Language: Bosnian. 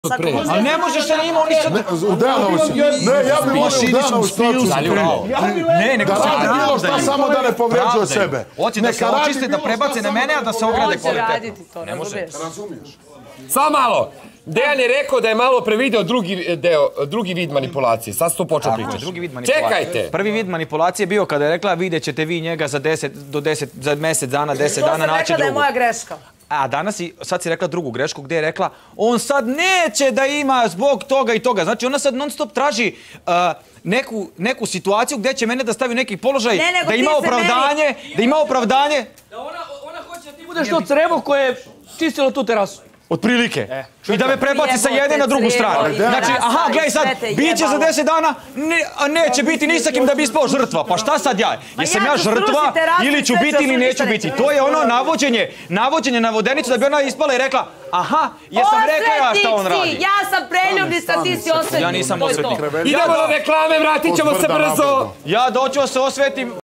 Ali ne možeš sa njima, oni sad... U Dejanoviću, ne, ja bih volio u Dejanović toču. Ne, nego da radi bilo šta, samo da ne povređuje sebe. Hoće da se očiste, da prebace na mene, a da se ograde kvalitetno. Ne može. Razumiješ? Samo malo. Dejan je rekao da je malo prevideo drugi vid manipulacije. Sad se to počeo pričati. Drugi vid manipulacije. Čekajte. Prvi vid manipulacije je bio kada je rekla vidjet ćete vi njega za mjesec dana, 10 dana naći drugu. To sam rekla da je moja greška. A danas sad si rekla drugu grešku gdje je rekla on sad neće da ima zbog toga i toga. Znači ona sad non stop traži neku situaciju gdje će mene da stavi u neki položaj, da ima opravdanje. Da ona hoće da ti budeš to crevo koje je čistilo tu terasu. Otprilike. I da me prebaci sa jedne na drugu stranu. Znači, aha, gledaj sad, bit će za 10 dana, neće biti ni sa kim da bi ispao žrtva. Pa šta sad ja? Jesam ja žrtva ili ću biti ili neću biti? To je ono navođenje na vodenicu da bi ona ispala i rekla aha, jesam rekla ja šta on radi. Ja sam preljubnica, ti si osvetnik. Ja nisam osvetnik. Idemo na reklame, vratit ćemo se brzo. Ja doću se osvetim.